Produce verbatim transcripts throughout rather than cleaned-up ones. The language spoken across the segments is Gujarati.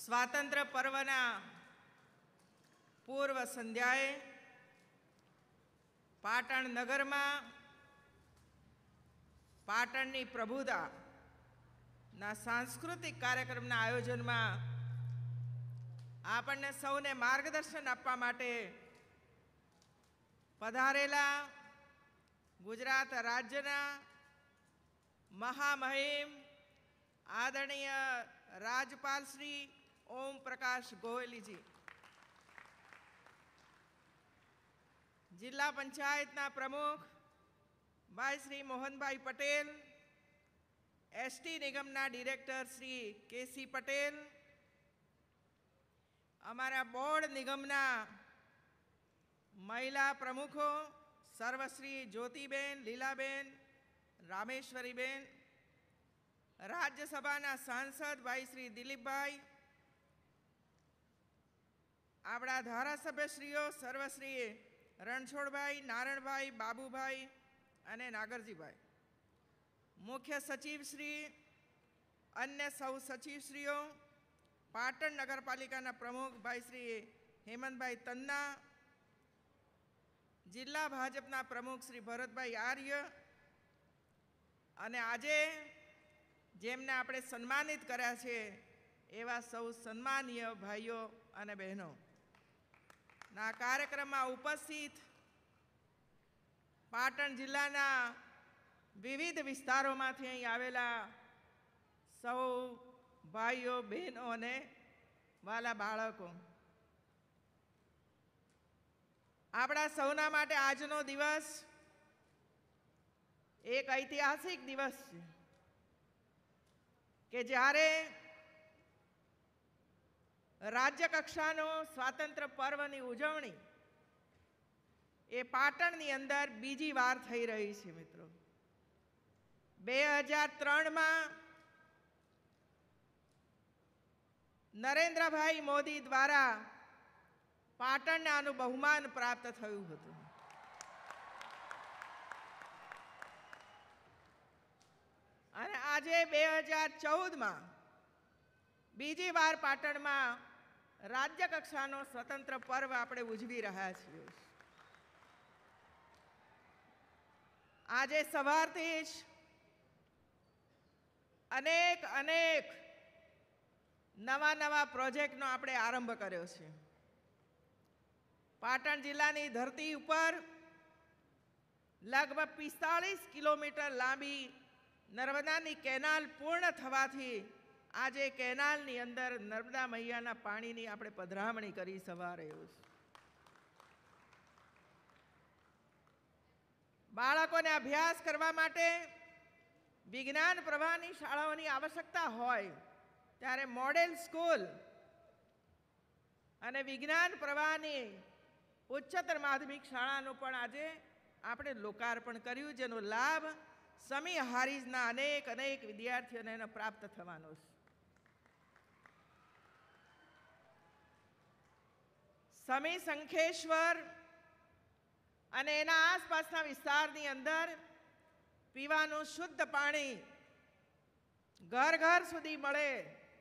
સ્વાતંત્ર્ય પર્વના પૂર્વ સંધ્યાએ પાટણ નગરમાં પાટણની પ્રભુતાના સાંસ્કૃતિક કાર્યક્રમના આયોજનમાં આપણને સૌને માર્ગદર્શન આપવા માટે પધારેલા ગુજરાત રાજ્યના મહામહિમ આદરણીય રાજ્યપાલ શ્રી ઓમ પ્રકાશ ગોયલીજી, જિલ્લા પંચાયતના પ્રમુખ ભાઈ શ્રી મોહનભાઈ પટેલ, એસટી નિગમના ડિરેક્ટર શ્રી કેસી પટેલ, અમારા બોર્ડ નિગમના મહિલા પ્રમુખો સર્વશ્રી જ્યોતિબેન, લીલાબેન, રામેશ્વરીબેન, રાજ્યસભાના સાંસદ ભાઈ શ્રી દિલીપભાઈ, આપણા ધારાસભ્યશ્રીઓ સર્વશ્રી રણછોડભાઈ, નારણભાઈ, બાબુભાઈ અને નાગરજીભાઈ, મુખ્ય સચિવશ્રી, અન્ય સૌ સચિવશ્રીઓ, પાટણ નગરપાલિકાના પ્રમુખ ભાઈ શ્રી હેમંતભાઈ તન્ના, જિલ્લા ભાજપના પ્રમુખ શ્રી ભરતભાઈ આર્ય અને આજે જેમને આપણે સન્માનિત કર્યા છે એવા સૌ સન્માનીય ભાઈઓ અને બહેનો, ના કાર્યક્રમમાં ઉપસ્થિત પાટણ જિલ્લાના વિવિધ વિસ્તારોમાંથી અહીં આવેલા સૌ ભાઈઓ, બહેનો અને વાલા બાળકો, આપણા સૌના માટે આજનો દિવસ એક ઐતિહાસિક દિવસ છે કે જ્યારે રાજ્ય કક્ષાનો સ્વાતંત્ર્ય પર્વની ઉજવણી એ પાટણની અંદર બીજી વાર થઈ રહી છે. મિત્રો, બે હજાર ત્રણમાં નરેન્દ્રભાઈ મોદી દ્વારા પાટણને આનું બહુમાન પ્રાપ્ત થયું હતું અને આજે બે હજાર ચૌદમાં બીજી વાર પાટણમાં રાજ્ય કક્ષાનો સ્વતંત્ર પર્વ આપણે ઉજવી રહ્યા છીએ. આજે સવારથી જ અનેક અનેક નવા નવા પ્રોજેક્ટનો આપણે આરંભ કર્યો છે. પાટણ જિલ્લાની ધરતી ઉપર લગભગ પિસ્તાળીસ કિલોમીટર લાંબી નર્મદાની કેનાલ પૂર્ણ થવાથી આજે કેનાલની અંદર નર્મદા મૈયાના પાણીની આપણે પધરામણી કરી સવારે. બાળકોને અભ્યાસ કરવા માટે વિજ્ઞાન પ્રવાહની શાળાઓની આવશ્યકતા હોય ત્યારે મોડેલ સ્કૂલ અને વિજ્ઞાન પ્રવાહની ઉચ્ચતર માધ્યમિક શાળાનું પણ આજે આપણે લોકાર્પણ કર્યું, જેનો લાભ સમી હારીજના અનેક અનેક વિદ્યાર્થીઓને એનો પ્રાપ્ત થવાનો છે. સમી શંખેશ્વર અને એના આસપાસના વિસ્તારની અંદર પીવાનું શુદ્ધ પાણી ઘર ઘર સુધી મળે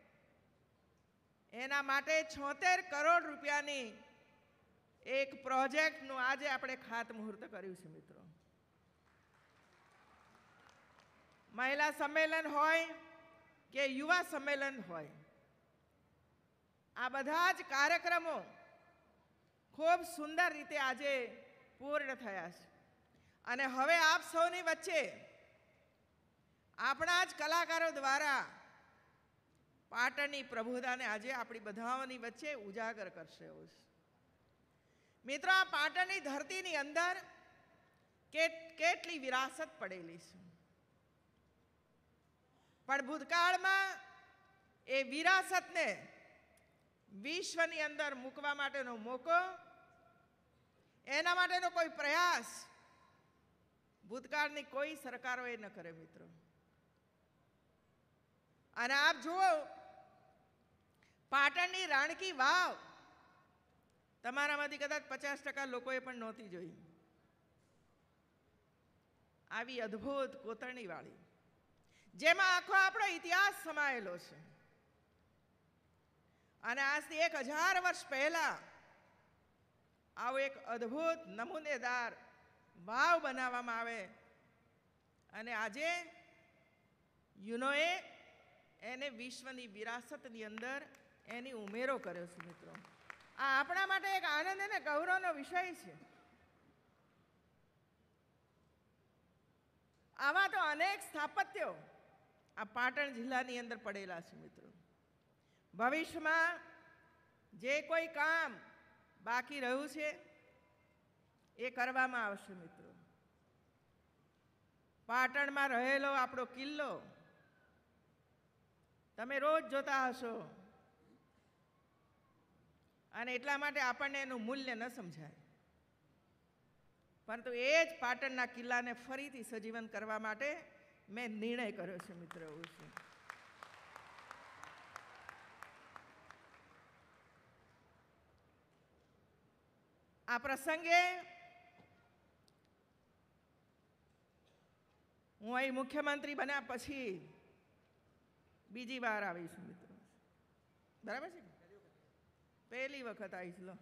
એના માટે છોતેર કરોડ રૂપિયાની એક પ્રોજેક્ટનું આજે આપણે ખાતમુહૂર્ત કર્યું છે. મિત્રો, મહિલા સંમેલન હોય કે યુવા સંમેલન હોય, આ બધા જ કાર્યક્રમો ખૂબ સુંદર રીતે આજે પૂર્ણ થયા છે અને હવે આપ સૌની વચ્ચે આપણા જ કલાકારો દ્વારા પાટણની પ્રભુતાને આજે આપણી બધાઓની વચ્ચે ઉજાગર કરશે. મિત્રો, આ પાટણની ધરતીની અંદર કેટલી વિરાસત પડેલી છે, પણ ભૂતકાળમાં એ વિરાસતને વિશ્વની અંદર મૂકવા માટેનો મોકો, એના માટેનો કોઈ પ્રયાસ ભૂતકાળની કોઈ સરકારોએ ન કરે. મિત્રો, અને આપ જુઓ, પાટણની રાણકી વાવ તમારામાંથી કદાચ પચાસ ટકા લોકોએ પણ નહોતી જોઈ. આવી અદ્ભુત કોતરણી વાળી, જેમાં આખો આપણો ઇતિહાસ સમાયેલો છે. અને આજથી એક હજાર વર્ષ પહેલા આવો એક અદ્ભુત નમૂનેદાર વાવ બનાવવામાં આવે અને આજે યુનોએ એને વિશ્વની વિરાસતની અંદર એની ઉમેરો કર્યો છે. મિત્રો, આ આપણા માટે એક આનંદ અને ગૌરવનો વિષય છે. આવા તો અનેક સ્થાપત્યો આ પાટણ જિલ્લાની અંદર પડેલા છે. મિત્રો, ભવિષ્યમાં જે કોઈ કામ બાકી રહ્યું છે એ કરવામાં આવશે. મિત્રો, પાટણમાં રહેલો આપણો કિલ્લો તમે રોજ જોતા હશો અને એટલા માટે આપણને એનું મૂલ્ય ન સમજાય, પરંતુ એ જ પાટણના કિલ્લાને ફરીથી સજીવન કરવા માટે મેં નિર્ણય કર્યો છે. મિત્રો, એવું છે. આ પ્રસંગે હું અહીં મુખ્યમંત્રી બન્યા પછી બીજી વાર આવીશું. મિત્રો, બરાબર છે? પહેલી વખત આવીશ. લો,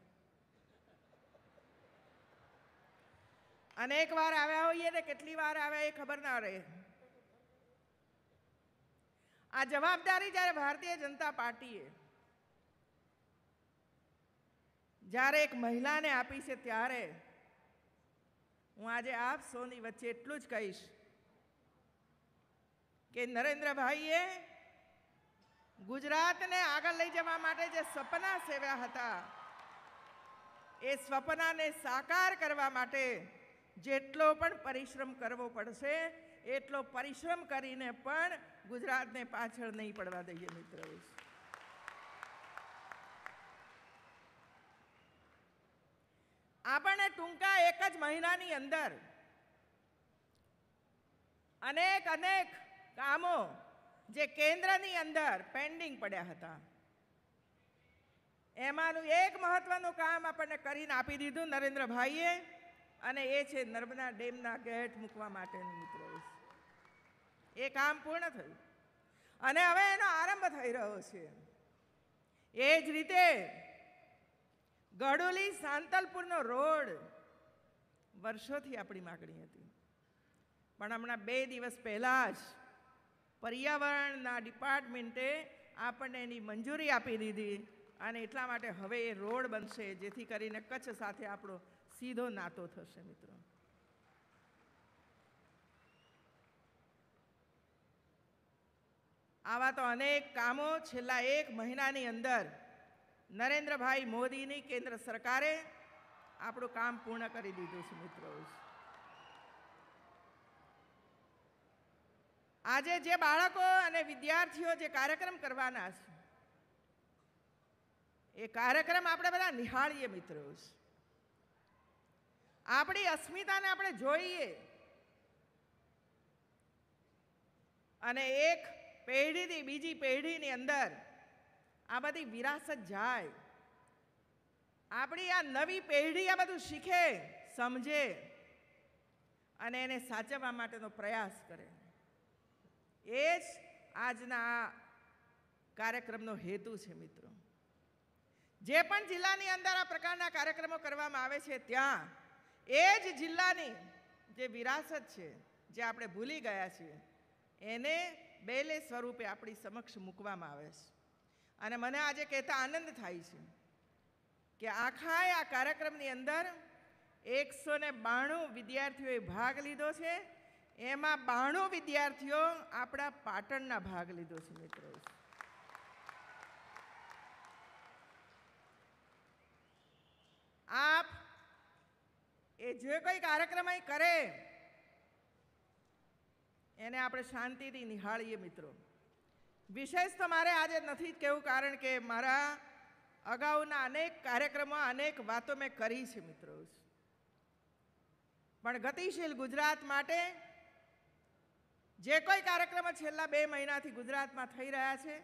અનેક વાર આવ્યા હોઈએ ને કેટલી વાર આવ્યા એ ખબર ના રહે. આ જવાબદારી જ્યારે ભારતીય જનતા પાર્ટીએ જ્યારે એક મહિલાને આપી છે ત્યારે હું આજે આપ સૌની વચ્ચે એટલું જ કહીશ કે નરેન્દ્રભાઈએ ગુજરાતને આગળ લઈ જવા માટે જે સપના સેવ્યા હતા એ સપનાને સાકાર કરવા માટે જેટલો પણ પરિશ્રમ કરવો પડશે એટલો પરિશ્રમ કરીને પણ ગુજરાતને પાછળ નહીં પડવા દઈએ. મિત્રો, આપણને ટૂંકા એક જ મહિનાની અંદર અનેક અનેક કામો જે કેન્દ્રની અંદર પેન્ડિંગ પડ્યા હતા એમાંનું એક મહત્વનું કામ આપણને કરીને આપી દીધું નરેન્દ્રભાઈએ, અને એ છે નર્મદા ડેમના ગેટ મૂકવા માટેનું. મિત્રો, એ કામ પૂર્ણ થયું અને હવે એનો આરંભ થઈ રહ્યો છે. એ જ રીતે ગડોલી સાંતલપુરનો રોડ વર્ષોથી આપણી માગણી હતી, પણ હમણાં બે દિવસ પહેલા જ પર્યાવરણના ડિપાર્ટમેન્ટે આપણને એની મંજૂરી આપી દીધી અને એટલા માટે હવે એ રોડ બનશે જેથી કરીને કચ્છ સાથે આપણો સીધો નાતો થશે. મિત્રો, આવા તો અનેક કામો છેલ્લા એક મહિનાની અંદર નરેન્દ્રભાઈ મોદીની કેન્દ્ર સરકારે આપણું કામ પૂર્ણ કરી દીધું છે. મિત્રો, આજે જે બાળકો અને વિદ્યાર્થીઓ જે કાર્યક્રમ કરવાના છે એ કાર્યક્રમ આપણે બધા નિહાળીએ. મિત્રો, આપણી અસ્મિતાને આપણે જોઈએ અને એક પેઢીથી બીજી પેઢીની અંદર આ બધી વિરાસત જાય, આપણી આ નવી પેઢી આ બધું શીખે, સમજે અને એને સાચવવા માટેનો પ્રયાસ કરે. એ જ આજના આ કાર્યક્રમનો હેતુ છે. મિત્રો, જે પણ જિલ્લાની અંદર આ પ્રકારના કાર્યક્રમો કરવામાં આવે છે ત્યાં એ જ જિલ્લાની જે વિરાસત છે, જે આપણે ભૂલી ગયા છીએ, એને બેલે સ્વરૂપે આપણી સમક્ષ મૂકવામાં આવે છે. અને મને આજે કહેતા આનંદ થાય છે કે આખા આ કાર્યક્રમની અંદર એકસો ને બાણું વિદ્યાર્થીઓએ ભાગ લીધો છે. એમાં બાણું વિદ્યાર્થીઓ આપણા પાટણના ભાગ લીધો છે. મિત્રો, આપ એ જે કોઈ કાર્યક્રમ અહીં કરે એને આપણે શાંતિથી નિહાળીએ. મિત્રો, વિશેષ તો મારે આજે નથી જ કહેવું, કારણ કે મારા અગાઉના અનેક કાર્યક્રમો અનેક વાતો મેં કરી છે. મિત્રો, પણ ગતિશીલ ગુજરાત માટે જે કોઈ કાર્યક્રમો છેલ્લા બે મહિનાથી ગુજરાતમાં થઈ રહ્યા છે,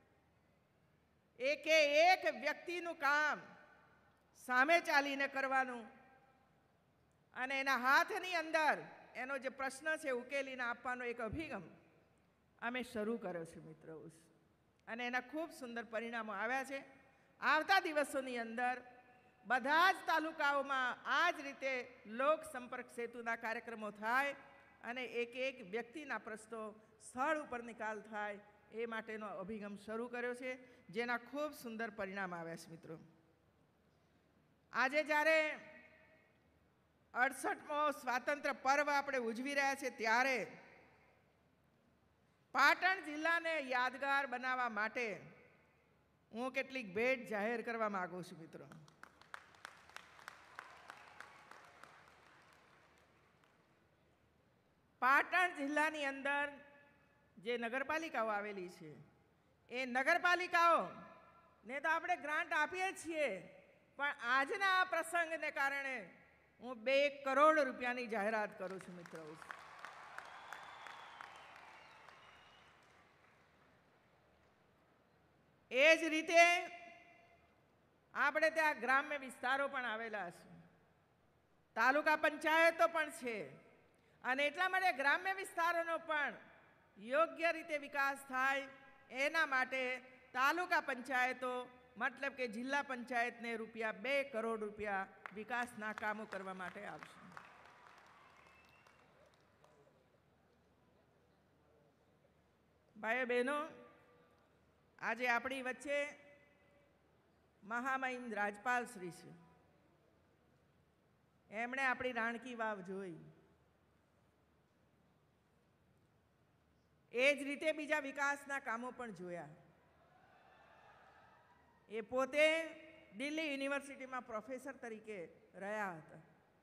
એકે એક વ્યક્તિનું કામ સામે ચાલીને કરવાનું અને એના હાથની અંદર એનો જે પ્રશ્ન છે ઉકેલીને આપવાનો એક અભિગમ અમે શરૂ કર્યો છે. મિત્રો, અને એના ખૂબ સુંદર પરિણામો આવ્યા છે. આવતા દિવસોની અંદર બધા જ તાલુકાઓમાં આ જ રીતે લોક સંપર્ક સેતુના કાર્યક્રમો થાય અને એક એક વ્યક્તિના પ્રશ્નો સ્થળ ઉપર નિકાલ થાય એ માટેનો અભિગમ શરૂ કર્યો છે, જેના ખૂબ સુંદર પરિણામ આવ્યા છે. મિત્રો, આજે જ્યારે અડસઠમો સ્વાતંત્ર્ય પર્વ આપણે ઉજવી રહ્યા છીએ ત્યારે પાટણ જિલ્લાને યાદગાર બનાવવા માટે હું કેટલીક ભેટ જાહેર કરવા માંગુ છું. મિત્રો, પાટણ જિલ્લાની અંદર જે નગરપાલિકાઓ આવેલી છે એ નગરપાલિકાઓ ને તો આપણે ગ્રાન્ટ આપીએ છીએ, પણ આજના આ પ્રસંગને કારણે હું બે કરોડ રૂપિયાની જાહેરાત કરું છું. મિત્રો, એ જ રીતે આપણે ત્યાં ગ્રામ્ય વિસ્તારો પણ આવેલા છે, તાલુકા પંચાયતો પણ છે, અને એટલા માટે ગ્રામ્ય વિસ્તારોનો પણ યોગ્ય રીતે વિકાસ થાય એના માટે તાલુકા પંચાયતો મતલબ કે જિલ્લા પંચાયતને રૂપિયા બે કરોડ રૂપિયા વિકાસના કામો કરવા માટે આવશે. ભાઈઓ બહેનો, આજે આપણી વચ્ચે મહામહિમ રાજપાલ શ્રી છે. એમણે આપણી રાણકી વાવ જોઈ, એ જ રીતે બીજા વિકાસના કામો પણ જોયા. એ પોતે દિલ્હી યુનિવર્સિટીમાં પ્રોફેસર તરીકે રહ્યા હતા.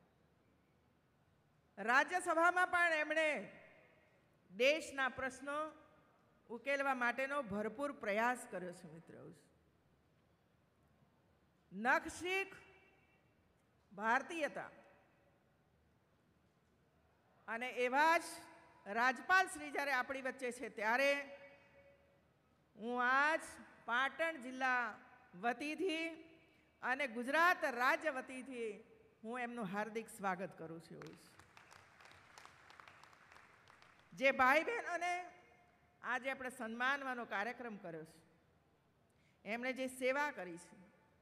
રાજ્યસભામાં પણ એમણે દેશના પ્રશ્નો ઉકેલવા માટેનો ભરપૂર પ્રયાસ કર્યો છે. મિત્રો, નખશીખ ભારતીયતા અને એવા જ રાજપાલ શ્રી જ્યારે આપણી વચ્ચે છે ત્યારે હું આજ પાટણ જિલ્લા વતીથી અને ગુજરાત રાજ્ય વતીથી હું એમનું હાર્દિક સ્વાગત કરું છું. જે ભાઈ બહેનોને આજે આપણે સન્માનવાનો કાર્યક્રમ કર્યો છે, એમણે જે સેવા કરી છે,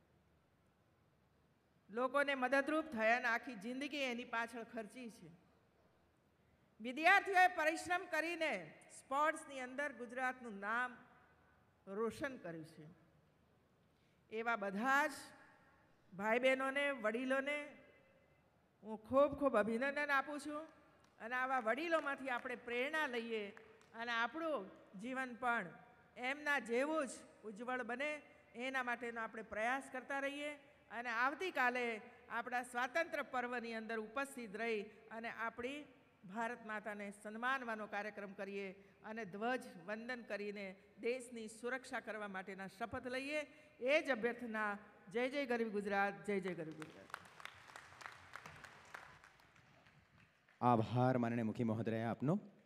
લોકોને મદદરૂપ થયા અને આખી જિંદગી એની પાછળ ખર્ચી છે. વિદ્યાર્થીઓએ પરિશ્રમ કરીને સ્પોર્ટ્સની અંદર ગુજરાતનું નામ રોશન કર્યું છે. એવા બધા જ ભાઈ બહેનોને, વડીલોને હું ખૂબ ખૂબ અભિનંદન આપું છું. અને આવા વડીલોમાંથી આપણે પ્રેરણા લઈએ અને આપણું જીવન પણ એમના જેવું જ ઉજ્જવળ બને એના માટેનો આપણે પ્રયાસ કરતા રહીએ. અને આવતીકાલે આપણા સ્વાતંત્ર્ય પર્વની અંદર ઉપસ્થિત રહી અને આપણી ભારત માતાને સન્માનવાનો કાર્યક્રમ કરીએ અને ધ્વજ વંદન કરીને દેશની સુરક્ષા કરવા માટેના શપથ લઈએ. એ જ અભ્યર્થના. જય જય ગરીબ ગુજરાત, જય જય ગરીબ ગુજરાત. આભાર માનનીય મુખ્ય મહોદય આપનો.